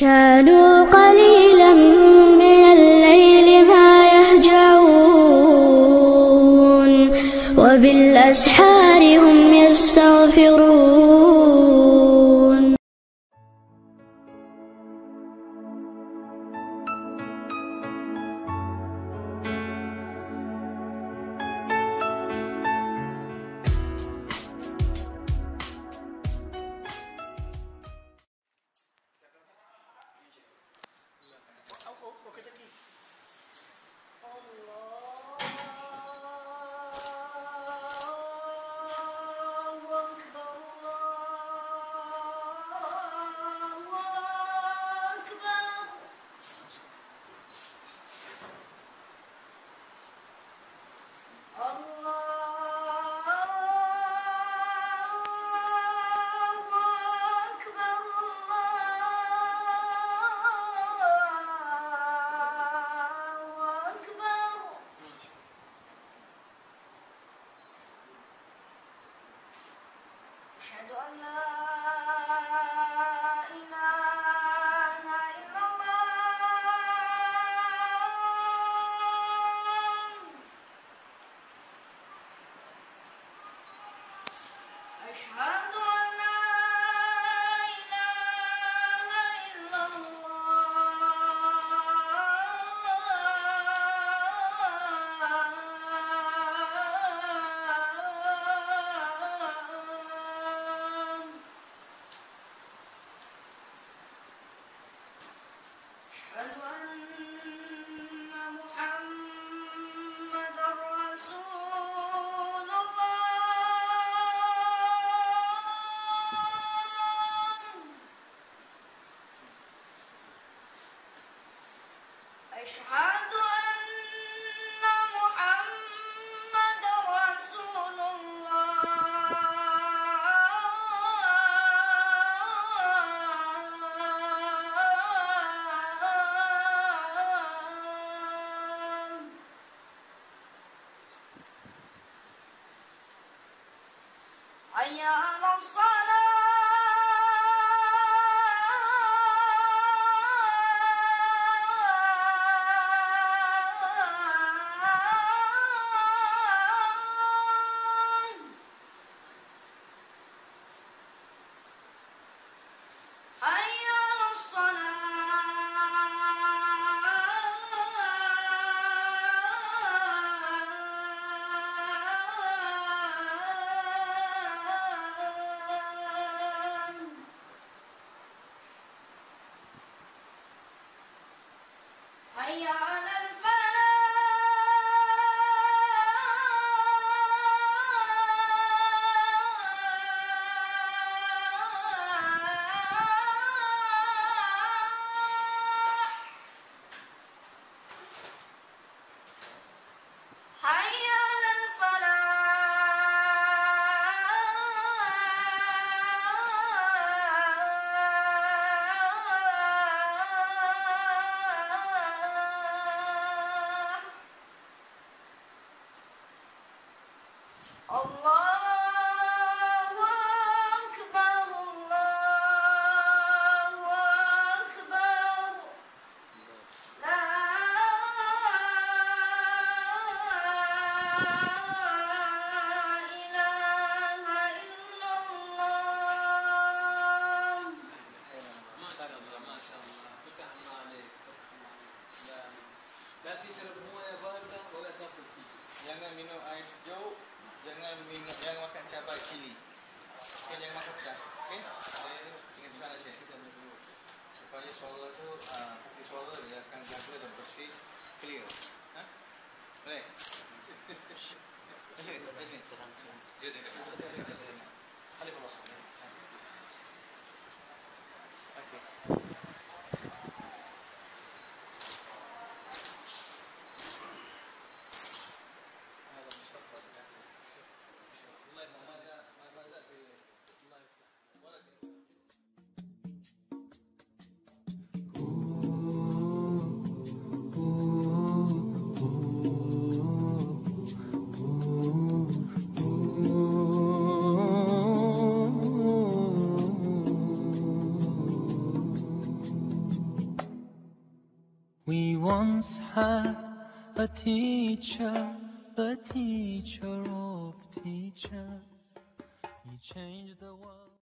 كانوا قليلا من الليل ما يهجعون وبالأسحار هم يستغفرون. أشهد أن لا إله إلا الله. أشهد أن لا إله إلا أشهد أن محمدًا رسول الله. أشهد أن محمدًا رسول حي على الصلاة. حي على الصلاة. حي على الفلاح. حي على الفلاح. الله أكبر، الله أكبر. لا إله إلا الله. ما شاء الله ما شاء الله فتح الله عليك. لا تشرب مويه بارده ولا تاكل فيه. Jangan minum air sejuk, jangan makan cabai cili. Okey, jangan makan pedas. Okey? Ingat pesan Encik. Supaya suara tu, hati suara dia akan jaga dan bersih, clear. Ha? Boleh? Sini. Dia dekat. Alif Allah. Okey. We once had a teacher, the teacher of teachers. He changed the world.